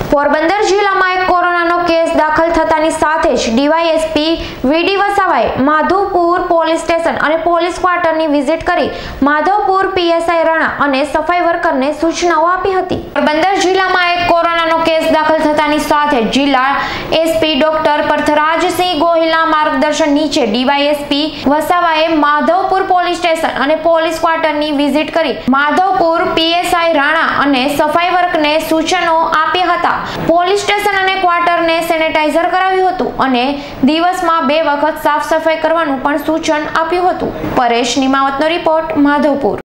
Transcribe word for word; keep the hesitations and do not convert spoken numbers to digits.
પોરબંદર જિલ્લામાં એક કોરોનાનો કેસ દાખલ થતાની સાથે જ ડીવાયએસપી વીડી વસાવાએ માધવપુર પોલીસ સ્ટેશન અને પોલીસ ક્વાર્ટરની વિઝિટ કરી માધવપુર પીએસઆઈ રાણા અને સફાઈ વર્કરને સૂચનાઓ આપી હતી। પોરબંદર જિલ્લામાં એક કોરોનાનો કેસ દાખલ થતાની સાથે જિલ્લા એસપી ડોક્ટર પૃથ્વીરાજસિંહ ગોહિલના માર્ગદર્શન નીચે ડીવાયએસપી વસાવાએ માધવપુર પોલીસ સ્ટેશન અને પોલીસ ક્વાર્ટરની વિઝિટ કરી માધવપુર પીએસઆઈ રાણા અને સફાઈ વર્કરને સૂચનો આપ્યા હતા। પોલીસ સ્ટેશન અને ક્વાર્ટરને સેનેટાઈઝર કરાવ્યું હતું અને દિવસમાં બે વખત સાફ સફાઈ કરવાનું પણ સૂચન આપ્યું હતું। પરેશ નિમાવતનો રિપોર્ટ, માધવપુર।